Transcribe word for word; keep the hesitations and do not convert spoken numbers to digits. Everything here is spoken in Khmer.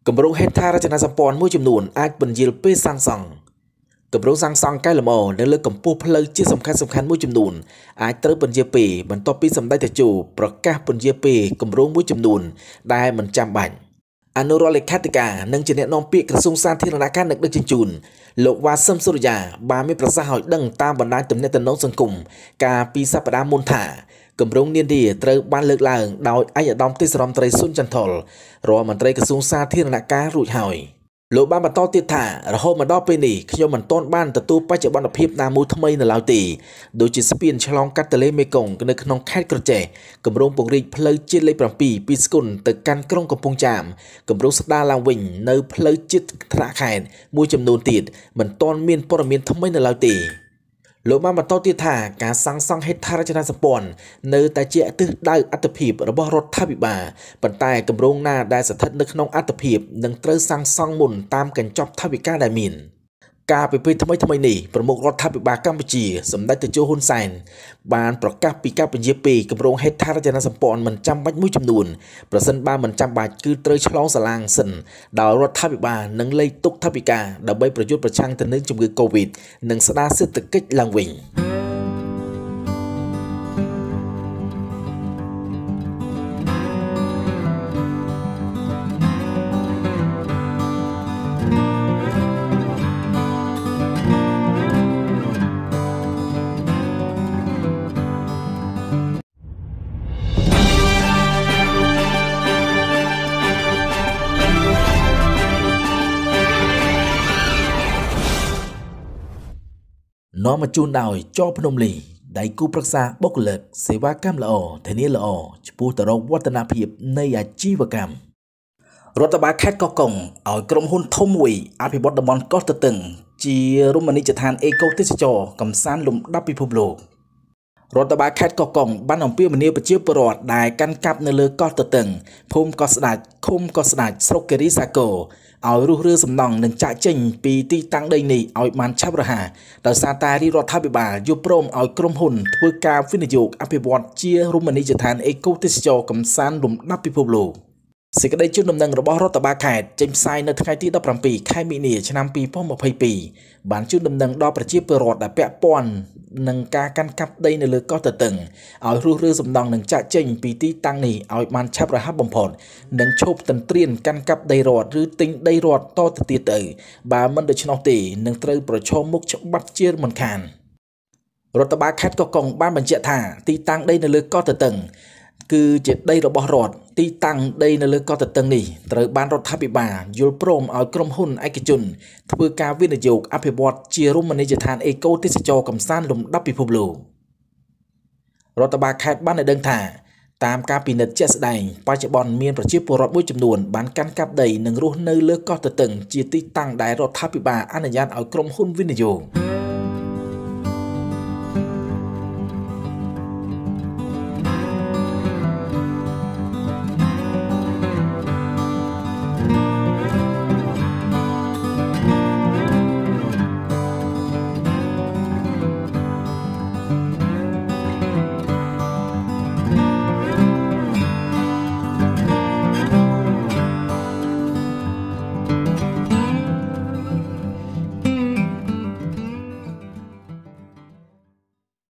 កម្រងហេដ្ឋារចនាសម្ព័ន្ធមួយចំនួនអាចបញ្ជាពេលសាងសង់កម្រងសាងសង់កែលម្អនៅលើកម្ពស់ផ្លូវជាសំខាន់សំខាន់មួយចំនួនអាចត្រូវបញ្ជាពេលបន្ទាប់ពីសម្ដេចតេជោប្រកាសបញ្ជាពេលកម្រងមួយចំនួនដែលមិនចាំបាច់អនុរដ្ឋលេខាធិការនិងជាអ្នកនាំពាក្យក្រសួងសាធារណការនឹកដឹកជញ្ជូនលោកវ៉ាសឹមសុរិយាបានមានប្រសាសន៍ឲ្យដឹងតាមបណ្ដាញទំនាក់ទំនងសង្គមកាលពីសប្តាហ៍មុនថាកម្រងនានាត្រូវបានលើកឡើងដោយឯកឧត្តមទេសរដ្ឋមន្ត្រីស៊ុនចន្ទថុលរដ្ឋមន្ត្រីក្រសួងសាធារណការរួចហើយលោកបានបន្តទៀតថារហូតមកដល់ពេលនេះខ្ញុំមិនទាន់បានទទួលបច្ចុប្បន្នភាពណាមួយថ្មីនៅឡើយទេដូចជាស្ពានឆ្លងកាត់ទន្លេមេគង្គនៅក្នុងខេត្តក្រចេះកម្រងពង្រីកផ្លូវជាតិលេខ7ពីស្គុនទៅកាន់ក្រុងកំពង់ចាមកម្រងស្ដារឡើងវិញនៅផ្លូវជាតិថ្នាក់ខេត្តមួយចំនួនទៀតមិនទាន់មានព័ត៌មានថ្មីនៅឡើយទេលោកបានបន្តទៀតថាការសាងសង់ហេដ្ឋារចនាសម្ព័ន្ធនៅតែជាទិសដៅអត្ថប្រយោជន៍របស់រដ្ឋាភិបាលប៉ុន្តែគម្រោងណាដែលស្ថិតនៅក្នុងអត្ថប្រយោជន៍នឹងត្រូវសាងសង់មុនតាមកញ្ចប់ថវិកាដែលមានការពិភាក្សាថ្មីថ្មីនេះប្រមុខរដ្ឋាភិបាលកម្ពុជាសម្ដេចតេជោហ៊ុនសែនបានប្រកាសពីការបញ្ជាពេលគម្រោងហេដ្ឋារចនាសម្ព័ន្ធមិនចាំបាច់មួយចំនួនប្រសិនបើមិនចាំបាច់គឺត្រូវឆ្លងសាឡាងសិនដោយរដ្ឋាភិបាលនឹងលេខទុកថវិកាដើម្បីប្រយុទ្ធប្រឆាំងទៅនឹងជំងឺ Covid និងស្ដារសេដ្ឋកិច្ចឡើងវិញនាំមកជូនដោយចោភ្នំលីដៃគូប្រឹក្សាបុគ្គលិកសេវាកម្មល្អធានាល្អចំពោះទៅរកវឌ្ឍនភាពនៃអាជីវកម្មរដ្ឋបាលខេត្តកោះកុងឲ្យក្រុមហ៊ុនធំមួយអភិវឌ្ឍតំបន់កោះទទឹងជារមណីយដ្ឋានអេកូទេសចរកំសាន្តលំដាប់ពិភពលោករដ្ឋបាលខេត្តកោះកុងបានអំពាវនាវប្រជាពលរដ្ឋដែលកាន់កាប់នៅលើកោះទទឹងភូមិកោះស្ដាច់ឃុំកោះស្ដាច់ស្រុកគិរីសាគរឲ្យរុះរើសំណង់និងចាក់ចេញពីទីតាំងដីនេះឲ្យបានឆាប់រហ័សដោយសារតែរាជរដ្ឋាភិបាលយល់ព្រមឲ្យក្រុមហ៊ុនធ្វើការវិនិយោគអភិវឌ្ឍជារមណីយដ្ឋានអេកូទេសចរកំសាន្តលំដាប់ពិភពលោកសេចក្តីជូនដំណឹងរបស់រដ្ឋបាលខេត្តចេញផ្សាយនៅថ្ងៃទី17ខែមីនាឆ្នាំពីរពាន់ម្ភៃពីរបានជូនដំណឹងដល់ប្រជាពលរដ្ឋដែលពាក់ព័ន្ធនឹងការកាន់កាប់ដីនៅលើកោះទទឹងឲ្យរុះរើសំណង់និងចាក់ចេញពីទីតាំងនេះឲ្យបានឆាប់រហ័សបំផុតនិងឈប់ទន្ទ្រានកាន់កាប់ដីរដ្ឋឬទិញដីរដ្ឋតទៅទៀតទៅបើមិនដូច្នោះទេនឹងត្រូវប្រឈមមុខច្បាប់ជាមិនខានរដ្ឋបាលខេត្តកោះកុងបានបញ្ជាក់ថាទីតាំងដីនៅលើកោះទទឹងគឺជាដីរបស់រដ្ឋទីតាំងដីនៅលើកោះទទឹងនេះត្រូវបានរដ្ឋាភិបាលយល់ព្រមឲ្យក្រុមហ៊ុនឯកជនធ្វើការវិនិយោគអភិវឌ្ឍជារមណីយដ្ឋានអេកូទេសចរកំសាន្តលំដាប់ពិភពលោករដ្ឋបាលខេត្តបានឲ្យដឹងថាតាមការពិនិត្យជាក់ស្ដែងបច្ចុប្បន្នមានប្រជាពលរដ្ឋមួយចំនួនបានកាន់កាប់ដីនិងរស់នៅលើកោះទទឹងជាទីតាំងដែលរដ្ឋាភិបាលអនុញ្ញាតឲ្យក្រុមហ៊ុនវិនិយោគ